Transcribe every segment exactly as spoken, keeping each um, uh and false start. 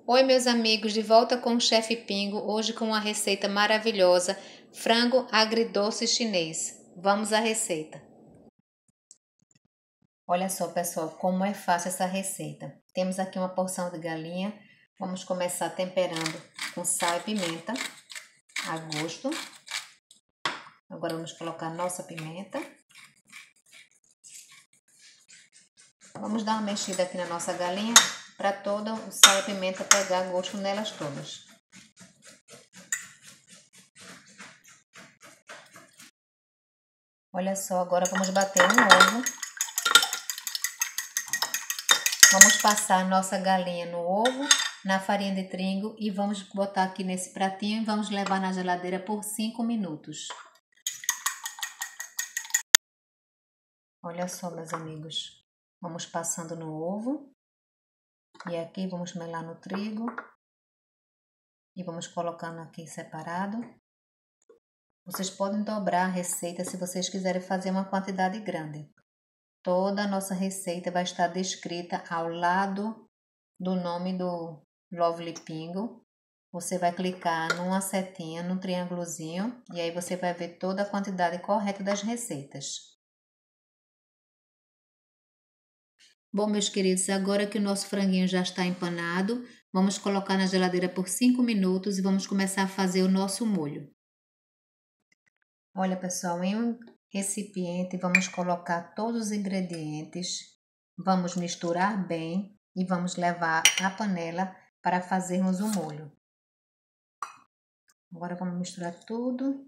Oi, meus amigos, de volta com o Chefe Pingo, hoje com uma receita maravilhosa, frango agridoce chinês. Vamos à receita. Olha só, pessoal, como é fácil essa receita. Temos aqui uma porção de galinha, vamos começar temperando com sal e pimenta a gosto. Agora vamos colocar nossa pimenta. Vamos dar uma mexida aqui na nossa galinha para todo o sal e pimenta pegar gosto nelas todas. Olha só, agora vamos bater um ovo. Vamos passar a nossa galinha no ovo, na farinha de trigo e vamos botar aqui nesse pratinho e vamos levar na geladeira por cinco minutos. Olha só, meus amigos. Vamos passando no ovo e aqui vamos melar no trigo e vamos colocando aqui separado. Vocês podem dobrar a receita se vocês quiserem fazer uma quantidade grande. Toda a nossa receita vai estar descrita ao lado do nome do Lovely Pingo. Você vai clicar numa setinha, num triângulozinho, e aí você vai ver toda a quantidade correta das receitas. Bom, meus queridos, agora que o nosso franguinho já está empanado, vamos colocar na geladeira por cinco minutos e vamos começar a fazer o nosso molho. Olha, pessoal, em um recipiente vamos colocar todos os ingredientes, vamos misturar bem e vamos levar a panela para fazermos o molho. Agora vamos misturar tudo.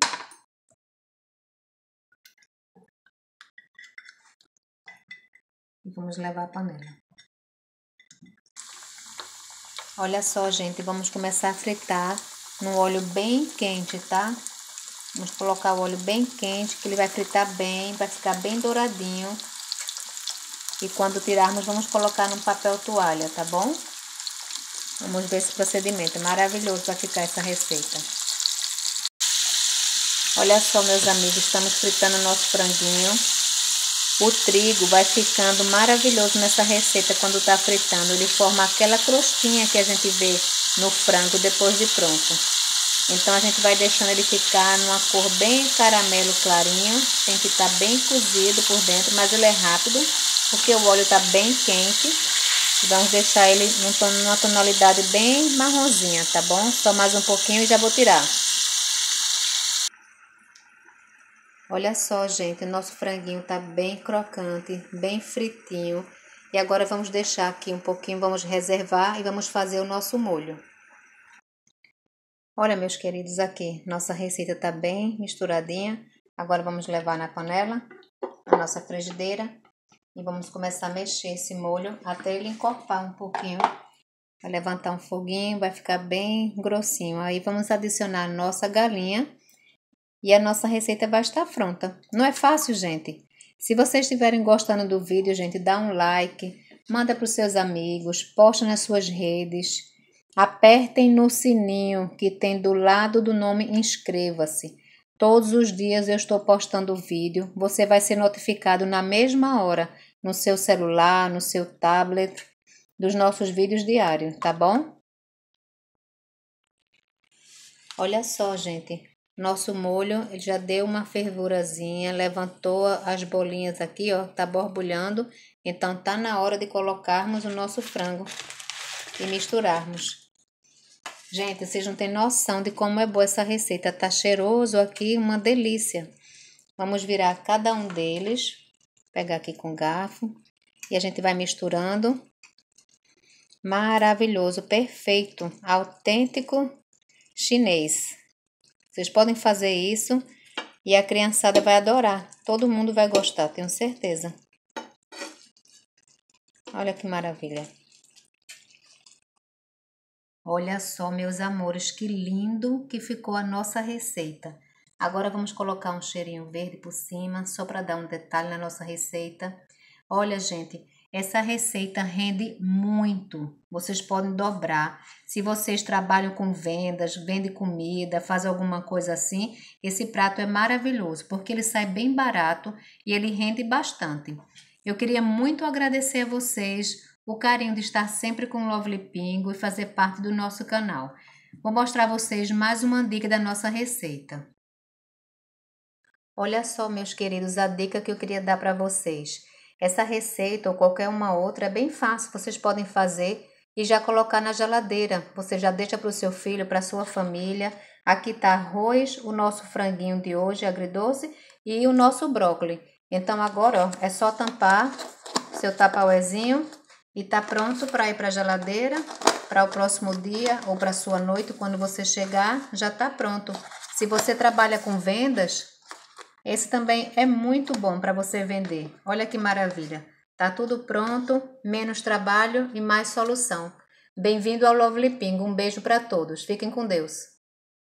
E vamos levar a panela. Olha só, gente, vamos começar a fritar no óleo bem quente, tá? Vamos colocar o óleo bem quente, que ele vai fritar bem, vai ficar bem douradinho. E quando tirarmos, vamos colocar num papel toalha, tá bom? Vamos ver esse procedimento, é maravilhoso para ficar essa receita. Olha só, meus amigos, estamos fritando o nosso franguinho. O trigo vai ficando maravilhoso nessa receita quando tá fritando. Ele forma aquela crostinha que a gente vê no frango depois de pronto. Então a gente vai deixando ele ficar numa cor bem caramelo clarinho. Tem que estar bem cozido por dentro, mas ele é rápido porque o óleo tá bem quente. Vamos deixar ele numa tonalidade bem marronzinha, tá bom? Só mais um pouquinho e já vou tirar. Olha só, gente, nosso franguinho tá bem crocante, bem fritinho. E agora vamos deixar aqui um pouquinho, vamos reservar e vamos fazer o nosso molho. Olha, meus queridos, aqui, nossa receita tá bem misturadinha. Agora vamos levar na panela, na nossa frigideira. E vamos começar a mexer esse molho até ele encorpar um pouquinho. Vai levantar um foguinho, vai ficar bem grossinho. Aí vamos adicionar a nossa galinha. E a nossa receita vai estar pronta. Não é fácil, gente? Se vocês estiverem gostando do vídeo, gente, dá um like, manda para os seus amigos, posta nas suas redes, apertem no sininho que tem do lado do nome inscreva-se. Todos os dias eu estou postando vídeo, você vai ser notificado na mesma hora, no seu celular, no seu tablet, dos nossos vídeos diários, tá bom? Olha só, gente. Nosso molho ele já deu uma fervurazinha, levantou as bolinhas aqui, ó, tá borbulhando. Então tá na hora de colocarmos o nosso frango e misturarmos. Gente, vocês não têm noção de como é boa essa receita. Tá cheiroso aqui, uma delícia. Vamos virar cada um deles, pegar aqui com garfo e a gente vai misturando. Maravilhoso, perfeito, autêntico chinês. Vocês podem fazer isso e a criançada vai adorar. Todo mundo vai gostar, tenho certeza. Olha que maravilha. Olha só, meus amores, que lindo que ficou a nossa receita. Agora vamos colocar um cheirinho verde por cima, só para dar um detalhe na nossa receita. Olha, gente, essa receita rende muito. Vocês podem dobrar. Se vocês trabalham com vendas, vendem comida, fazem alguma coisa assim, esse prato é maravilhoso, porque ele sai bem barato e ele rende bastante. Eu queria muito agradecer a vocês o carinho de estar sempre com o Lovely Pingo e fazer parte do nosso canal. Vou mostrar a vocês mais uma dica da nossa receita. Olha só, meus queridos, a dica que eu queria dar para vocês. Essa receita ou qualquer uma outra é bem fácil, vocês podem fazer e já colocar na geladeira. Você já deixa para o seu filho, para a sua família. Aqui está arroz, o nosso franguinho de hoje, agridoce, e o nosso brócolis. Então agora, ó, é só tampar seu tapauezinho e tá pronto para ir para a geladeira, para o próximo dia ou para a sua noite, quando você chegar, já tá pronto. Se você trabalha com vendas, esse também é muito bom para você vender. Olha que maravilha. Tá tudo pronto, menos trabalho e mais solução. Bem-vindo ao Lovely Pingo. Um beijo para todos. Fiquem com Deus.